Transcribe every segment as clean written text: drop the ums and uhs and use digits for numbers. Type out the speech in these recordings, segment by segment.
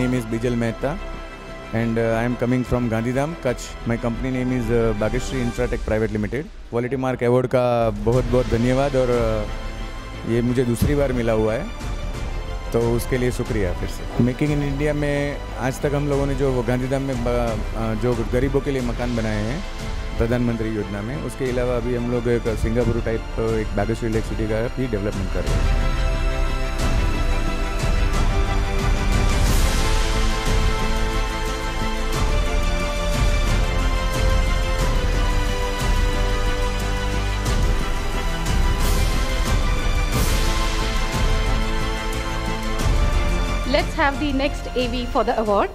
name is Bijal Mehta and I am coming from Gandhidham, Kutch. My company name is Bageshree Infratech Private Limited. Quality mark award का बहुत बहुत धन्यवाद और ये मुझे दूसरी बार मिला हुआ है, तो उसके लिए शुक्रिया फिर से। मेकिंग इन इंडिया में आज तक हम लोगों ने जो गांधीधाम में जो गरीबों के लिए मकान बनाए हैं प्रधानमंत्री योजना में, उसके अलावा अभी हम लोग एक सिंगापुर टाइप एक बागेश्री लेक सिटी का भी डेवलपमेंट कर रहे हैं। Let's have the next AV for the award.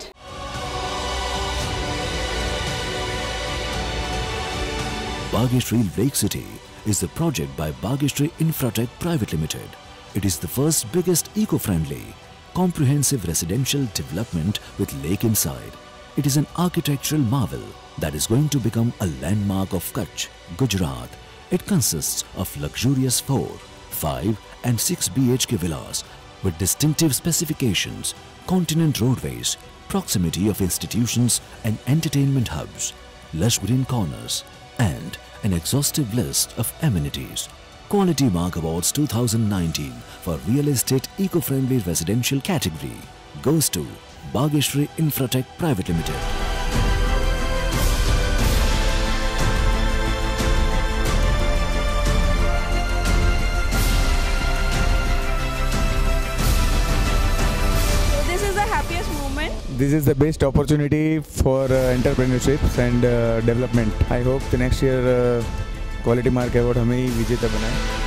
Bageshree Lake City is a project by Bageshree Infratech Private Limited. It is the first biggest eco-friendly, comprehensive residential development with lake inside. It is an architectural marvel that is going to become a landmark of Kutch, Gujarat. It consists of luxurious 4, 5 and 6 BHK villas with distinctive specifications, continent roadways, proximity of institutions and entertainment hubs, lush green corners, and an exhaustive list of amenities. Quality Mark Awards 2019 for Real Estate Eco-Friendly Residential category goes to Bageshree Infratech Private Limited. This is the best opportunity for entrepreneurships and development. I hope the next year Quality Mark Award हमें ही विजेता बनाए।